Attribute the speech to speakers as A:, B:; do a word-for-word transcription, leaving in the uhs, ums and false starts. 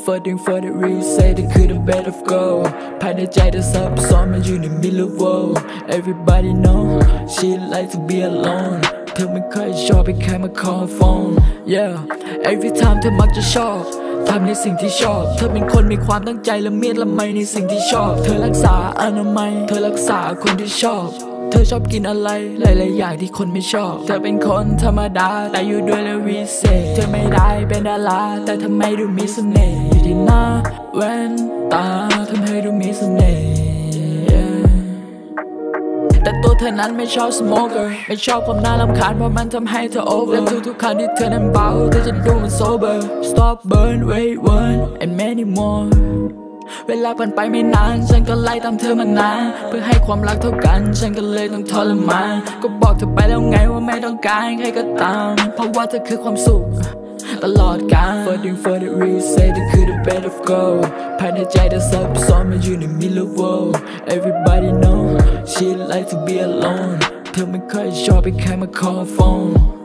A: Fighting for the real say เธอคือ the best of gold ภายในใจเธอซับซ้อนมันอยู่ใน middle world Everybody know she like to be alone เธอไม่เคยชอบไปแค่มา call phone Yeah every time เธอมักจะชอบทำในสิ่งที่ชอบเธอเป็นคนมีความตั้งใจและเมียดละไมในสิ่งที่ชอบเธอรักษาอนามัยเธอรักษาคนที่ชอบเธอชอบกินอะไรหลายๆอย่างที่คนไม่ชอบเธอเป็นคนธรรมดาแต่อยู่ด้วยแล้ววิเศษเธอไม่ได้เป็นดาราแต่ทำไมดูมีเสน่ห์อยู่ที่หน้าแว่นตาทำให้ดูมีเสน่ห์แต่ตัวเธอนั้นไม่ชอบ smoker ไม่ชอบความน่ารำคาญเพราะมันทำให้เธอ over และทุกๆครั้งที่เธอนั้นเบาเธอจะดูมัน sober stop burn wait one and many more เวลาผ่านไปไม่นานฉันก็ไล่ตามเธอมานานเพื่อให้ความรักเท่ากันฉันก็เลยต้องทรมานก็บอกเธอไปแล้วไงว่าไม่ต้องการใครก็ตามเพราะว่าเธอคือความสุขตลอดกาล Fighting for the real say เธอคือ the best of gold ภายในใจเธอซับซ้อนมันอยู่ใน middle world Everybody know she like to be alone เธอไม่เคยชอบไปแค่มา call phone